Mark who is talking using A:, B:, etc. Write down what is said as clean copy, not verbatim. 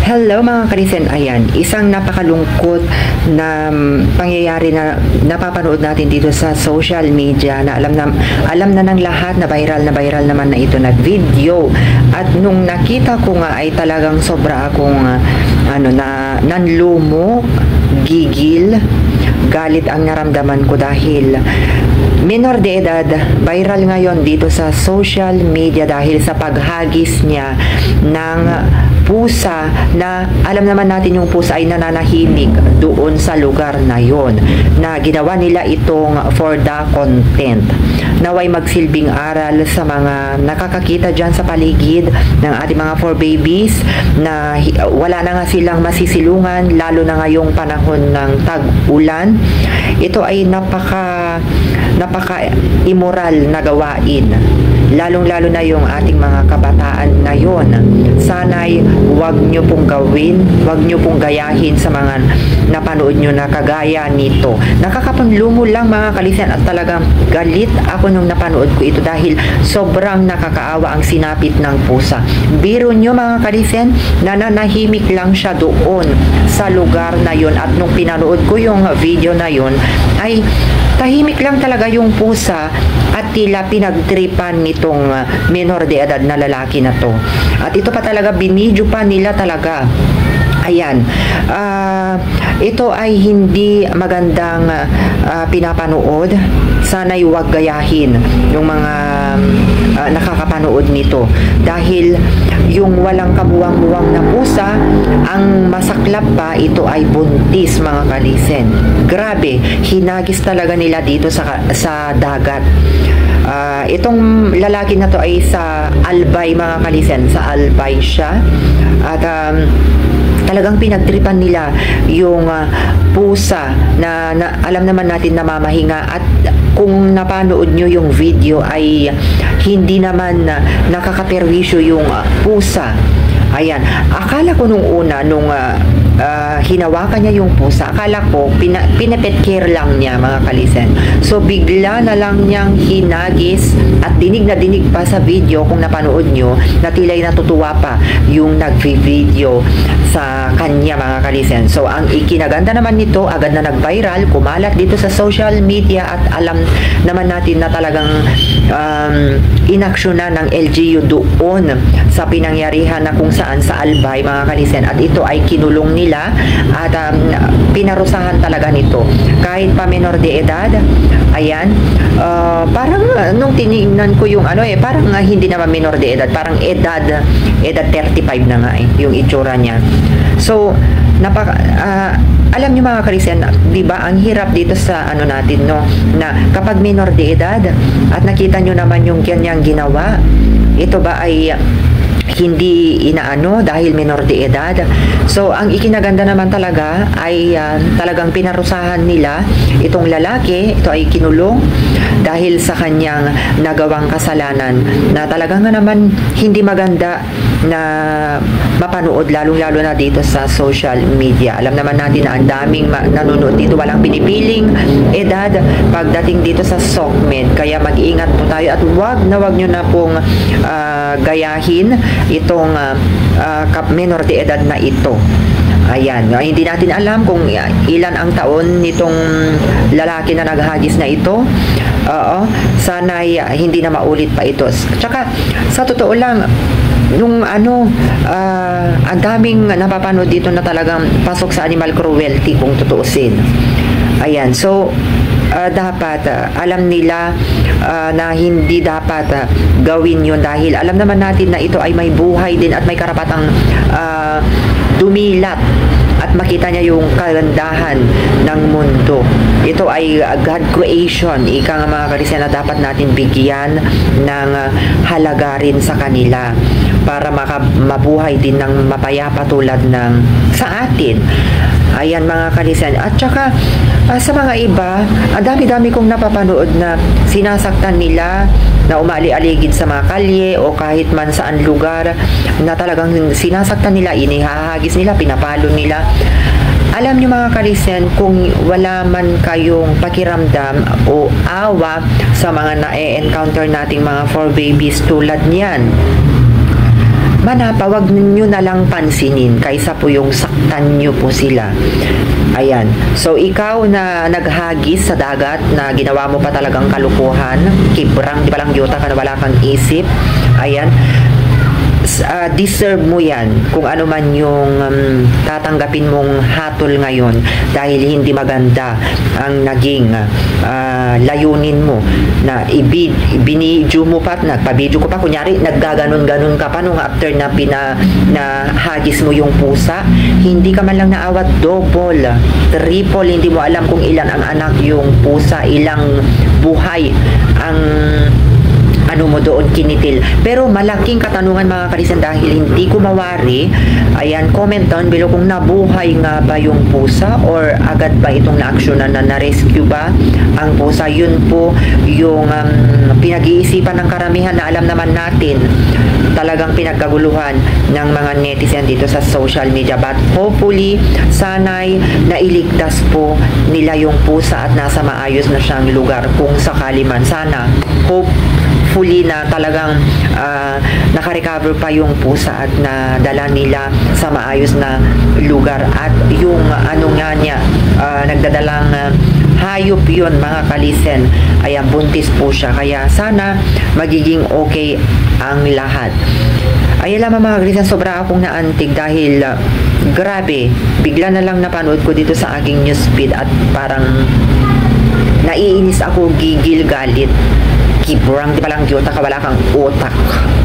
A: Hello mga kalisen, ayan, isang napakalungkot na pangyayari na napapanood natin dito sa social media na alam na ng lahat na viral naman na ito na video. At nung nakita ko nga ay talagang sobra akong nanlumo, gigil, galit ang naramdaman ko dahil minor de edad, viral ngayon dito sa social media dahil sa paghagis niya ng pusa na alam naman natin yung pusa ay nananahimik doon sa lugar na yon, na ginawa nila itong for the content. Naway magsilbing aral sa mga nakakakita dyan sa paligid ng ating mga fur babies na wala na nga silang masisilungan lalo na ngayong panahon ng tag-ulan. Ito ay napaka-immoral na gawain, lalong-lalo na yung ating mga kabataan ngayon. Sana'y huwag nyo pong gawin, huwag nyo pong gayahin sa mga napanood nyo na kagaya nito. Nakakapanlumo lang mga kalisen at talagang galit ako nung napanood ko ito dahil sobrang nakakaawa ang sinapit ng pusa. Biro nyo mga kalisen, nananahimik lang siya doon sa lugar na yon, at nung pinanood ko yung video na yon ay tahimik lang talaga yung pusa at tila pinagtripan nitong minor de edad na lalaki na to. At ito pa talaga, binidyo pa nila talaga. Ayan, ito ay hindi magandang pinapanood. Sana'y huwag gayahin yung mga nakakapanood nito dahil yung walang kabuwang-buwang na pusa, ang masaklap pa, ito ay buntis mga kalisen. Grabe, hinagis talaga nila dito sa dagat. Itong lalaki na to ay sa Albay mga kalisen, sa Albay siya. At talagang pinagtripan nila yung pusa na alam naman natin na mamahinga, at kung napanood nyo yung video ay hindi naman nakakaperwisyo yung pusa. Ayan, akala ko nung una, nung hinawakan niya yung pusa, akala ko pinapet care lang niya mga kalisen. So bigla na lang niyang hinagis, at dinig na dinig pa sa video kung napanood nyo na tila'y natutuwa pa yung nag-video sa kanya mga kalisen. So ang ikinaganda naman nito, agad na nag-viral, kumalat dito sa social media, at alam naman natin na talagang inaksyonan ng LGU doon sa pinangyarihan na kung saan sa Albay mga kalisen, at ito ay kinulong nila at pinarusahan talaga nito kahit pa minor de edad. Ayan, parang nung tinignan ko yung parang hindi naman minor de edad, parang edad 35 na nga yung itsura niya. So alam niyo mga kalisen, di ba ang hirap dito sa natin, no, na kapag minor de edad at nakita niyo naman yung kanyang ginawa, ito ba ay hindi inaano dahil minor de edad. So ang ikinaganda naman talaga ay talagang pinarusahan nila itong lalaki. Ito ay kinulong dahil sa kanyang nagawang kasalanan na talagang naman hindi maganda na mapanood, lalong-lalo na dito sa social media. Alam naman natin na ang daming nanonood dito, walang pinipiling edad pagdating dito sa SOCMED. Kaya mag-iingat po tayo at wag nyo na pong gayahin itong minor de edad na ito. Ayan, hindi natin alam kung ilan ang taon nitong lalaki na naghagis na ito. Sana hindi na maulit pa ito. Tsaka sa totoo lang, nung ang daming napapanood dito na talagang pasok sa animal cruelty kung tutuusin. Ayan, so dapat alam nila na hindi dapat gawin yun dahil alam naman natin na ito ay may buhay din at may karapatang dumilat at makita niya yung kagandahan ng mundo. Ito ay God creation, ika nga mga kalisen, na dapat natin bigyan ng halaga rin sa kanila para mabuhay din ng mapayapa tulad ng sa atin. Ayan mga kalisen. At saka sa mga iba, ang dami-dami kong napapanood na sinasaktan nila, na umali-aligid sa mga kalye o kahit man saan lugar, na talagang sinasaktan nila, inihahagis nila, pinapalo nila. Alam nyo mga kalisen, kung wala man kayong pakiramdam o awa sa mga na-encounter nating mga fur babies tulad niyan, manapa, wag nyo na lang pansinin kaysa po yung saktan nyo po sila. Ayan. So, ikaw na naghagis sa dagat na ginawa mo pa talagang kalukuhan, kibrang, di ba lang yuta ka na wala kang isip. Ayan. Deserve mo yan kung ano man yung tatanggapin mong hatol ngayon dahil hindi maganda ang naging layunin mo na binidyo mo pa, nagpabidyo ko pa, kunyari naggaganon-ganon ka pa nung after na hagis mo yung pusa, hindi ka man lang naawat, double, triple, hindi mo alam kung ilan ang anak yung pusa, ilang buhay ang ano mo doon kinitil. Pero malaking katanungan mga kalisan dahil hindi ko mawari. Ayan, comment down below kung nabuhay nga ba yung pusa or agad ba itong na-actionan na na-rescue ba ang pusa. Yun po yung pinag-iisipan ng karamihan na alam naman natin talagang pinagkaguluhan ng mga netizen dito sa social media. But hopefully, sana'y nailigtas po nila yung pusa at nasa maayos na siyang lugar kung sakali man. Sana, hopefully na talagang nakarecover pa yung pusa at nadala nila sa maayos na lugar. At yung ano nga niya, nagdadalang hayop yun mga kalisen. Ayan, buntis po siya. Kaya sana magiging okay ang lahat. Ayan lamang mga kalisen, sobra akong naantig dahil grabe, bigla na lang napanood ko dito sa aking newsfeed at parang naiinis ako, gigil, galit. Kibrang, di pa lang yuta ka, wala kang utak.